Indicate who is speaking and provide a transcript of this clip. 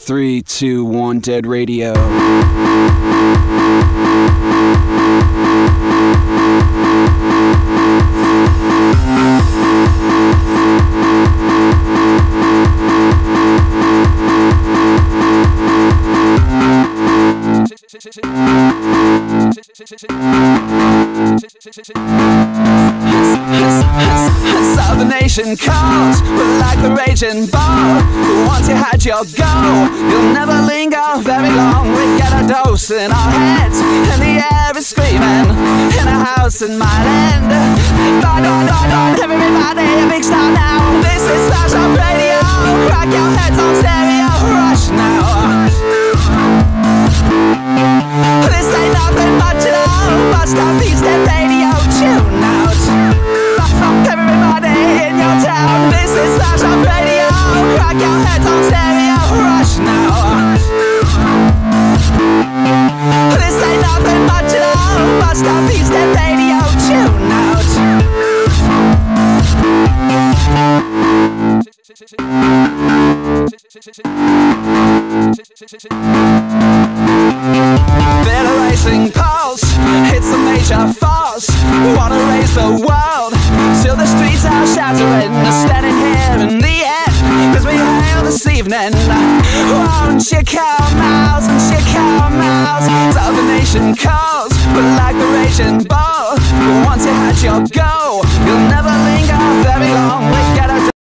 Speaker 1: 3, 2, 1, dead radio.
Speaker 2: So the nation calls, but like the raging ball, once you had your go, you'll never linger very long. We get a dose in our heads, and the air is screaming in a house in my land. Everybody, a big star now. This is Slash Up Radio. Crack your heads on stereo. Rush now. This ain't nothing much at all. Bust up these dead radio. Tune out. Everybody in your town. This is Slash Up Radio. Crack your heads on stereo. Rush now. This ain't nothing much at all. Bust up these dead radio. Tune out. Feel a racing pulse, it's a major force. Wanna raise the world till the streets are shattering. Standing here in the end, cause we hail this evening. Won't you come out, won't you come out? So the nation calls, but like the raging bull, once you had your go, you'll never linger very long. We get a